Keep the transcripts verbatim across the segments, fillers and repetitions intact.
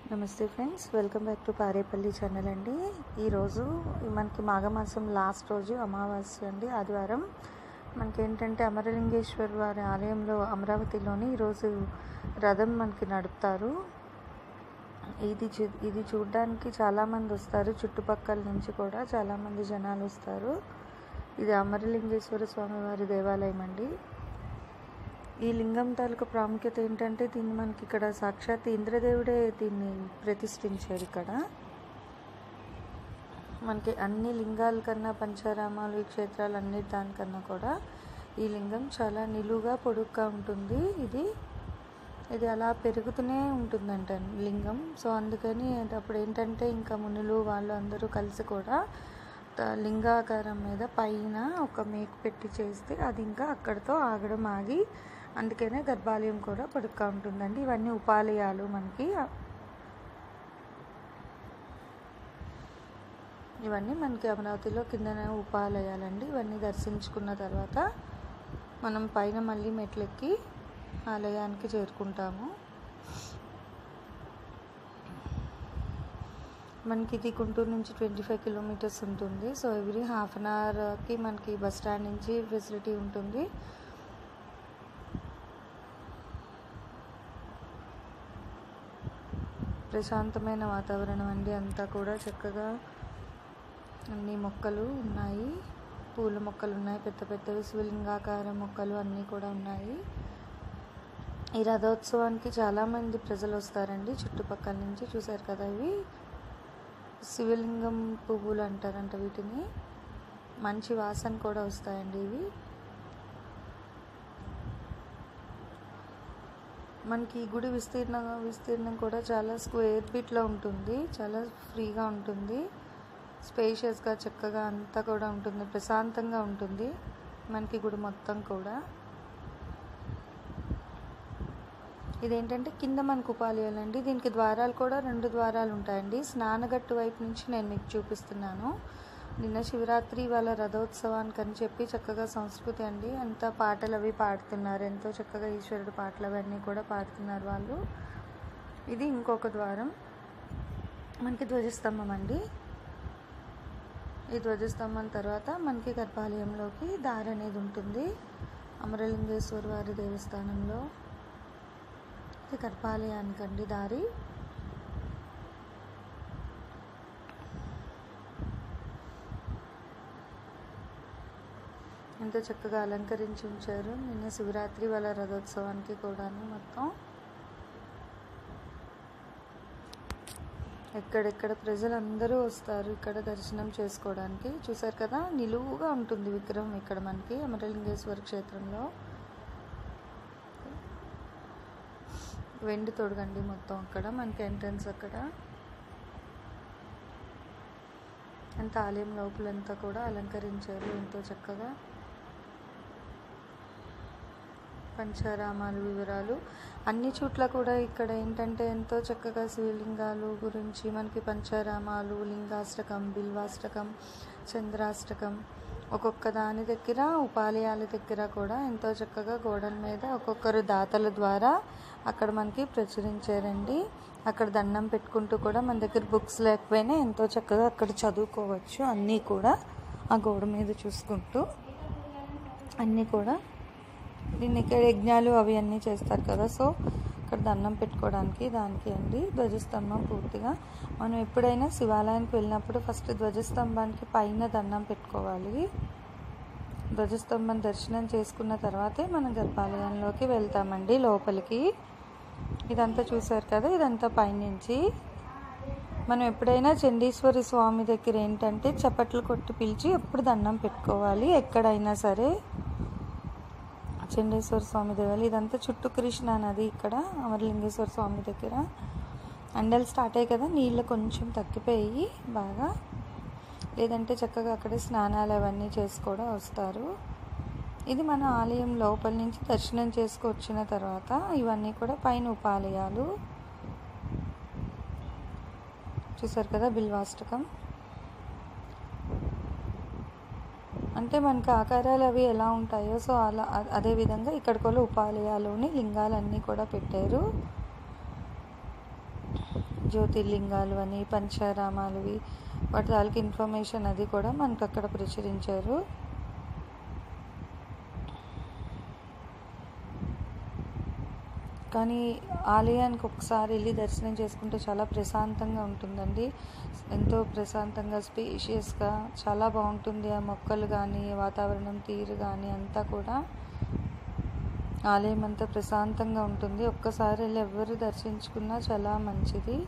నమస్తే friends, welcome back to Parepalli channel అండి. ఈరోజు మనకి మాఘమాసం లాస్ట్ రోజు అమావాస్య అండి, ఆదివారం. మనకి ఏంటంటే అమరలింగేశ్వర్ వారి ఆలయంలో అమరావతిలోని ఈరోజు రథం మనకి నడుపుతారు. ఇది చూ ఇది చూడడానికి చాలామంది వస్తారు, చుట్టుపక్కల నుంచి కూడా చాలామంది జనాలు వస్తారు. ఇది అమరలింగేశ్వర స్వామి వారి దేవాలయం అండి. ఈ లింగం తాలూకు ప్రాముఖ్యత ఏంటంటే దీన్ని మనకి ఇక్కడ సాక్షాత్ ఇంద్రదేవుడే దీన్ని ప్రతిష్ఠించారు. ఇక్కడ మనకి అన్ని లింగాల కన్నా, పంచారామాలు, ఈ క్షేత్రాలు అన్ని దానికన్నా కూడా ఈ లింగం చాలా నిలువుగా పొడుగ్గా ఉంటుంది. ఇది ఇది అలా పెరుగుతూనే ఉంటుందంట లింగం. సో అందుకని అప్పుడు ఏంటంటే ఇంకా మునులు వాళ్ళు అందరూ కలిసి కూడా లింగాకారం మీద పైన ఒక మేకు పెట్టి చేస్తే అది ఇంకా అక్కడితో ఆగడం ఆగి, అందుకనే గర్భాలయం కూడా పొడుగ్గా ఉంటుందండి. ఇవన్నీ ఉపాలయాలు మనకి ఇవన్నీ మనకి అమరావతిలో కిందన ఉపాలయాలండి. ఇవన్నీ దర్శించుకున్న తర్వాత మనం పైన మళ్ళీ మెట్లెక్కి ఆలయానికి చేరుకుంటాము. మనకి ఇది గుంటూరు నుంచి ట్వంటీ ఫైవ్ కిలోమీటర్స్ ఉంటుంది. సో ఎవ్రీ హాఫ్ అన్ అవర్కి మనకి బస్ స్టాండ్ నుంచి ఫెసిలిటీ ఉంటుంది. ప్రశాంతమైన వాతావరణం అండి, అంతా కూడా చక్కగా అన్ని మొక్కలు ఉన్నాయి, పూల మొక్కలు ఉన్నాయి, పెద్ద పెద్దవి శివలింగాకార మొక్కలు అన్నీ కూడా ఉన్నాయి. ఈ రథోత్సవానికి చాలామంది ప్రజలు వస్తారండి చుట్టుపక్కల నుంచి. చూసారు కదా, ఇవి శివలింగం పువ్వులు అంటారంట వీటిని. మంచి వాసన కూడా వస్తాయండి ఇవి. మనకి ఈ గుడి విస్తీర్ణ విస్తీర్ణం కూడా చాలా స్క్వేర్ ఫీట్లో ఉంటుంది, చాలా ఫ్రీగా ఉంటుంది, స్పేషియస్గా చక్కగా అంతా కూడా ఉంటుంది, ప్రశాంతంగా ఉంటుంది మనకి గుడి మొత్తం కూడా. ఇదేంటంటే కింద మనకు ఉపాలయాలండి. దీనికి ద్వారాలు కూడా రెండు ద్వారాలు ఉంటాయండి. స్నానగట్టు వైపు నుంచి నేను మీకు చూపిస్తున్నాను. నిన్న శివరాత్రి వాళ్ళ రథోత్సవానికి అని చెప్పి చక్కగా సంస్కృతి అండి, అంతా పాటలు అవి పాడుతున్నారు, ఎంతో చక్కగా ఈశ్వరుడు పాటలు అవన్నీ కూడా పాడుతున్నారు వాళ్ళు. ఇది ఇంకొక ద్వారం. మనకి ధ్వజస్తంభం అండి. ఈ ధ్వజస్తంభం తర్వాత మనకి గర్భాలయంలోకి దారి అనేది ఉంటుంది. అమరలింగేశ్వర వారి దేవస్థానంలో ఇది గర్భాలయానికండి దారి. ఎంతో చక్కగా అలంకరించి ఉంచారు నిన్న శివరాత్రి వాళ్ళ రథోత్సవానికి కూడాను. మొత్తం ఎక్కడెక్కడ ప్రజలందరూ వస్తారు ఇక్కడ దర్శనం చేసుకోవడానికి. చూసారు కదా, నిలువుగా ఉంటుంది విగ్రహం ఇక్కడ మనకి అమరలింగేశ్వర క్షేత్రంలో. వెండి తొడగండి మొత్తం అక్కడ మనకి ఎంట్రన్స్. అక్కడ అంత ఆలయం లోపలంతా కూడా అలంకరించారు ఎంతో చక్కగా. పంచారామాలు వివరాలు అన్ని చోట్ల కూడా ఇక్కడ ఏంటంటే ఎంతో చక్కగా శివలింగాలు గురించి మనకి పంచారామాలు, లింగాష్టకం, బిల్వాష్టకం, చంద్రాష్టకం ఒక్కొక్క దాని దగ్గర, ఉపాలయాల దగ్గర కూడా ఎంతో చక్కగా గోడల మీద ఒక్కొక్కరు దాతల ద్వారా అక్కడ మనకి ప్రచురించారండి. అక్కడ దండం పెట్టుకుంటూ కూడా మన దగ్గర బుక్స్ లేకపోయినా ఎంతో చక్కగా అక్కడ చదువుకోవచ్చు. అన్నీ కూడా ఆ గోడ మీద చూసుకుంటూ అన్నీ కూడా దీన్ని ఇక్కడ యజ్ఞాలు అవి అన్నీ చేస్తారు కదా. సో ఇక్కడ దండం పెట్టుకోవడానికి దానికి అండి ధ్వజస్తంభం. పూర్తిగా మనం ఎప్పుడైనా శివాలయానికి వెళ్ళినప్పుడు ఫస్ట్ ధ్వజస్తంభానికి పైన దండం పెట్టుకోవాలి. ధ్వజస్తంభం దర్శనం చేసుకున్న తర్వాతే మనం గర్భాలయంలోకి వెళ్తామండి లోపలికి. ఇదంతా చూసారు కదా, ఇదంతా పైనుంచి. మనం ఎప్పుడైనా చండీశ్వరి స్వామి దగ్గర ఏంటంటే చప్పట్లు కొట్టి పిలిచి ఎప్పుడు దండం పెట్టుకోవాలి ఎక్కడైనా సరే. చండీశ్వర స్వామి దేవాలయం ఇదంతా చుట్టూ కృష్ణా నది. ఇక్కడ అమరలింగేశ్వర స్వామి దగ్గర ఎండలు స్టార్ట్ అయ్యాయి కదా, నీళ్ళు కొంచెం తగ్గిపోయి బాగా, లేదంటే చక్కగా అక్కడే స్నానాలు అవన్నీ చేసి కూడా వస్తారు. ఇది మన ఆలయం లోపల నుంచి దర్శనం చేసుకొచ్చిన తర్వాత ఇవన్నీ కూడా పైన ఉపాలయాలు. చూసారు కదా, బిల్వాష్టకం అంటే మనకి ఆకారాలు అవి ఎలా ఉంటాయో సో అలా అదేవిధంగా ఇక్కడ కూడా ఉపాలయాలోని లింగాలన్నీ కూడా పెట్టారు. జ్యోతిర్లింగాలు అని, పంచారామాలువి, వాటి తాలూకు ఇన్ఫర్మేషన్ అది కూడా మనకు అక్కడ ప్రచురించారు. కానీ ఆలయానికి ఒకసారి వెళ్ళి దర్శనం చేసుకుంటే చాలా ప్రశాంతంగా ఉంటుందండి. ఎంతో ప్రశాంతంగా, స్పేషియస్గా చాలా బాగుంటుంది. ఆ మొక్కలు కానీ, వాతావరణం తీరు కానీ అంతా కూడా ఆలయం అంతా ప్రశాంతంగా ఉంటుంది. ఒక్కసారి వెళ్ళి ఎవరు దర్శించుకున్నా చాలా మంచిది.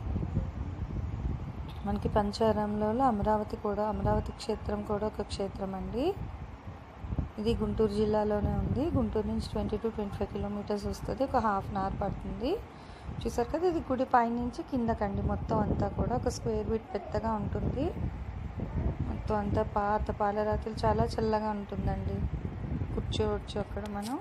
మనకి పంచారామంలో అమరావతి కూడా అమరావతి క్షేత్రం కూడా ఒక క్షేత్రం అండి. ఇది గుంటూరు జిల్లాలోనే ఉంది. గుంటూరు నుంచి twenty two twenty five kilometres వస్తుంది. ఒక హాఫ్ అన్ అవర్ పడుతుంది. చూసారు కదా, ఇది గుడి పైనుంచి కిందకండి. మొత్తం అంతా కూడా ఒక స్క్వేర్ ఫీట్ పెద్దగా ఉంటుంది. మొత్తం అంతా పాత పాలరాతులు, చాలా చల్లగా ఉంటుందండి. కూర్చోవచ్చు అక్కడ మనం.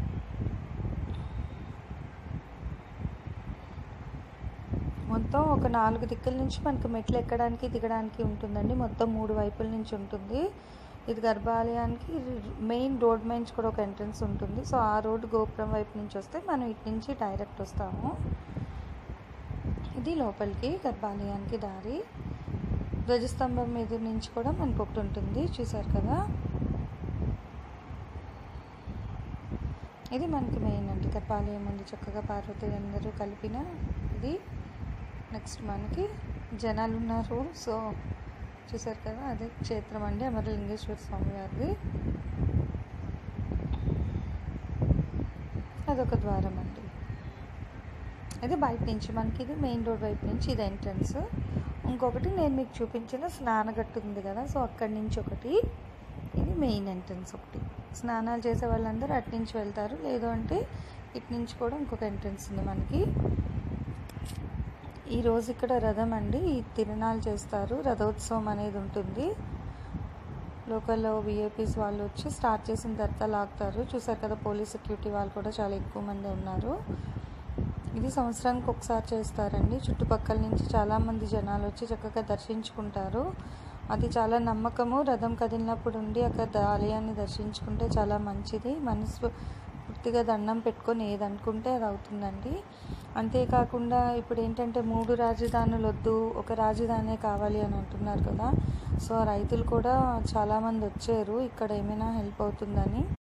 మొత్తం ఒక నాలుగు దిక్కుల నుంచి మనకు మెట్లు ఎక్కడానికి దిగడానికి ఉంటుందండి. మొత్తం మూడు వైపుల నుంచి ఉంటుంది. ఇది గర్భాలయానికి మెయిన్ రోడ్ నుంచి కూడా ఒక ఎంట్రన్స్ ఉంటుంది. సో ఆ రోడ్ గోపురం వైపు నుంచి వస్తే మనం ఇటు నుంచి డైరెక్ట్ వస్తాము. ఇది లోపలికి గర్భాలయానికి దారి. ధ్వజస్తంభం మీద నుంచి కూడా మనకు ఒకటి ఉంటుంది, చూసారు కదా. ఇది మనకి మెయిన్ అండి. గర్భాలయం ఉంది, చక్కగా పార్వతి అందరూ కలిపిన ఇది. నెక్స్ట్ మనకి జనాలు ఉన్నారు. సో చూసారు కదా, అదే క్షేత్రం అండి, అమరలింగేశ్వర స్వామి వారిది. అదొక ద్వారం అండి. ఇది బయట నుంచి మనకి, ఇది మెయిన్ రోడ్ వైపు నుంచి ఇది ఎంట్రన్స్. ఇంకొకటి నేను మీకు చూపించిన స్నానగట్టు ఉంది కదా, సో అక్కడి నుంచి ఒకటి, ఇది మెయిన్ ఎంట్రన్స్ ఒకటి. స్నానాలు చేసే వాళ్ళందరూ అటు నుంచి వెళ్తారు, లేదు అంటే ఇటు నుంచి కూడా ఇంకొక ఎంట్రన్స్ ఉంది మనకి. ఈరోజు ఇక్కడ రథం అండి, ఈ తిరునాళ్ళు చేస్తారు, రథోత్సవం అనేది ఉంటుంది. లోకల్లో విఐపీస్ వాళ్ళు వచ్చి స్టార్ట్ చేసిన తర్వాత లాగుతారు. చూసారు కదా, పోలీస్ సెక్యూరిటీ వాళ్ళు కూడా చాలా ఎక్కువ మంది ఉన్నారు. ఇది సంవత్సరానికి ఒకసారి చేస్తారండి. చుట్టుపక్కల నుంచి చాలామంది జనాలు వచ్చి చక్కగా దర్శించుకుంటారు. అది చాలా నమ్మకము. రథం కదిలినప్పుడు ఉండి అక్కడ ఆలయాన్ని దర్శించుకుంటే చాలా మంచిది. మనసు పూర్తిగా దండం పెట్టుకొని ఏది అనుకుంటే అది అవుతుందండి. అంతేకాకుండా ఇప్పుడు ఏంటంటే మూడు రాజధానులు వద్దు, ఒక రాజధానే కావాలి అని అంటున్నారు కదా. సో రైతులు కూడా చాలామంది వచ్చారు ఇక్కడ ఏమైనా హెల్ప్ అవుతుందని.